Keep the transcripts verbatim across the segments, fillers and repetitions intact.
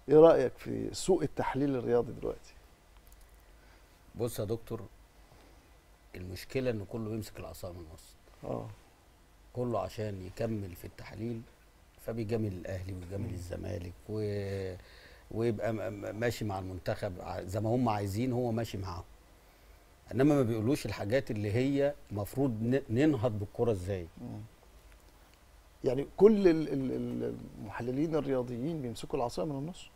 ايه رايك في سوق التحليل الرياضي دلوقتي؟ بص يا دكتور، المشكله ان كله يمسك العصا من النص. اه كله عشان يكمل في التحليل فبيجامل الاهلي ويجامل الزمالك و... ويبقى ماشي مع المنتخب زي ما هم عايزين، هو ماشي معاهم. انما ما بيقولوش الحاجات اللي هي المفروض ننهض بالكره ازاي. يعني كل المحللين الرياضيين بيمسكوا العصا من النص؟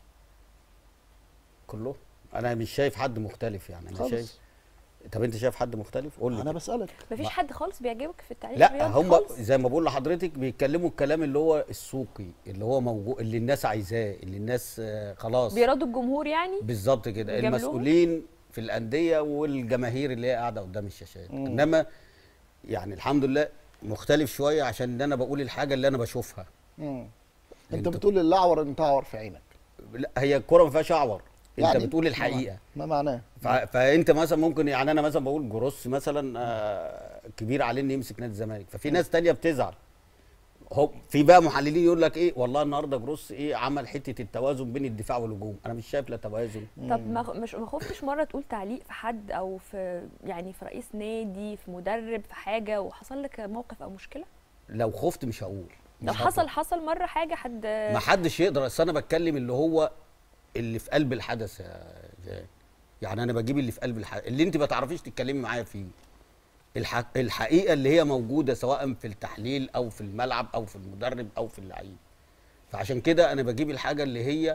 كله؟ انا مش شايف حد مختلف يعني. انا شايف. طب انت شايف حد مختلف؟ قول لي. انا بسالك. مفيش حد خالص بيعجبك في التعليق لا، هم زي ما بقول لحضرتك بيتكلموا الكلام اللي هو السوقي، اللي هو موجود، اللي الناس عايزاه، اللي الناس خلاص بيرضوا الجمهور يعني. بالظبط كده، المسؤولين في الانديه والجماهير اللي هي قاعده قدام الشاشات. مم. انما يعني الحمد لله مختلف شويه عشان انا بقول الحاجه اللي انا بشوفها. امم انت بتقول اللي اعور انت اعور في عينك. لا، هي الكوره ما فيهاش اعور. يعني انت بتقول الحقيقه. ما معناه؟ فانت مثلا ممكن، يعني انا مثلا بقول جروس مثلا آه كبير عليه انه يمسك نادي الزمالك، ففي ناس تانية بتزعل. هو في بقى محللين يقول لك ايه، والله النهارده جروس ايه عمل حته التوازن بين الدفاع والهجوم. انا مش شايف لا توازن. طب ما مش ما خفتش مره تقول تعليق في حد او في يعني في رئيس نادي، في مدرب، في حاجه وحصل لك موقف او مشكله؟ لو خفت مش هقول. لو حصل حصل مره حاجه حد ما حدش يقدر. اصل انا بتكلم اللي هو اللي في قلب الحدث يا جاي. يعني انا بجيب اللي في قلب الحدث، اللي انت ما تعرفيش تتكلمي معايا فيه. الح... الحقيقه اللي هي موجوده سواء في التحليل او في الملعب او في المدرب او في اللعيب. فعشان كده انا بجيب الحاجه اللي هي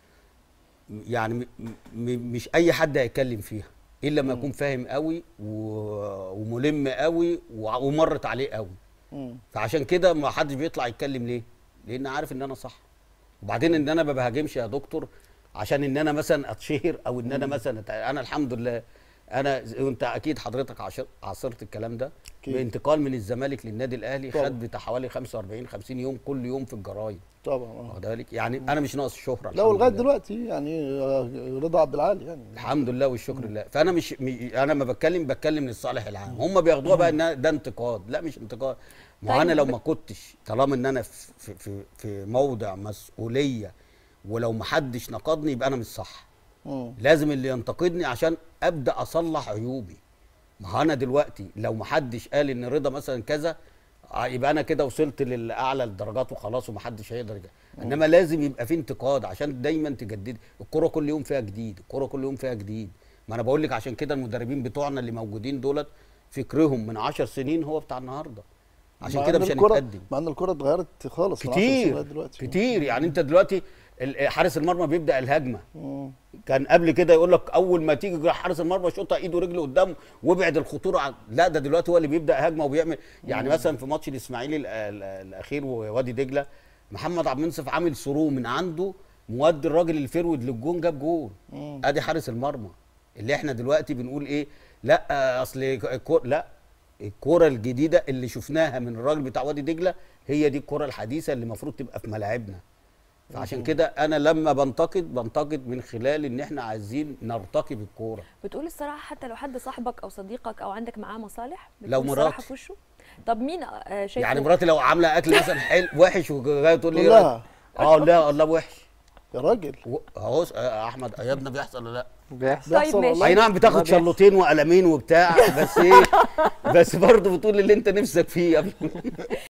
يعني م... م... مش اي حد هيتكلم فيها الا لما يكون فاهم قوي و... وملم قوي و... ومرت عليه قوي. فعشان كده ما حدش بيطلع يتكلم. ليه؟ لان عارف ان انا صح. وبعدين ان انا ما بهاجمش يا دكتور عشان ان انا مثلا اتشهر او ان انا مثلا، انا الحمد لله انا وانت اكيد حضرتك عاصرت الكلام ده بانتقال من الزمالك للنادي الاهلي. طبعا. خد بتاع حوالي خمسة وأربعين خمسين يوم كل يوم في الجرايد. طبعا اه واخد بالك يعني. انا مش ناقص الشهره. لا ولغايه دلوقتي يعني رضا عبد العالي يعني الحمد لله والشكر لله. فانا مش انا ما بتكلم بتكلم للصالح العام. هم بياخدوها بقى ان ده انتقاد. لا مش انتقاد. ما طيب. انا لو ما كنتش، طالما ان انا في في في موضع مسؤوليه ولو ما حدش نقدني يبقى انا مش صح. مم. لازم اللي ينتقدني عشان ابدا اصلح عيوبي. ما هو انا دلوقتي لو ما حدش قال ان رضا مثلا كذا يبقى انا كده وصلت للاعلى الدرجات وخلاص وما حدش هيقدر يجي. انما لازم يبقى في انتقاد عشان دايما تجدد الكوره. كل يوم فيها جديد، الكوره كل يوم فيها جديد. ما انا بقول لك عشان كده المدربين بتوعنا اللي موجودين دولت فكرهم من عشر سنين هو بتاع النهارده. عشان كده مش هنتقدم. مع ان الكوره اتغيرت خالص كتير دلوقتي. كتير يعني. انت دلوقتي حارس المرمى بيبدا الهجمه. مم. كان قبل كده يقول لك اول ما تيجي حارس المرمى شوطها ايده ورجله قدام وابعد الخطوره عن... لا ده دلوقتي هو اللي بيبدا هجمه وبيعمل. يعني مم. مثلا في ماتش الاسماعيلي الاخير ووادي دجله، محمد عبد المنصف عامل ثرو من عنده مودي الراجل الفيرود للجون جاب جول. ادي حارس المرمى اللي احنا دلوقتي بنقول ايه، لا اصل الكوره، لا الكوره الجديده اللي شفناها من الراجل بتاع وادي دجله هي دي الكوره الحديثه اللي المفروض تبقى في ملاعبنا. فعشان كده انا لما بنتقد بنتقد من خلال ان احنا عايزين نرتقي بالكوره. بتقول الصراحه حتى لو حد صاحبك او صديقك او عندك معاه مصالح لو مراتي في وشه؟ طب مين شايفه؟ يعني مراتي لو عامله اكل مثلا حلو وحش وجايه تقول لي لا اه لا الله وحش يا راجل اهو احمد ايادنا بيحصل ولا لا؟ بيحصل. طيب ماشي. اي نعم بتاخد شلوتين وقلمين وبتاع بس ايه بس برضه بتقول اللي انت نفسك فيه.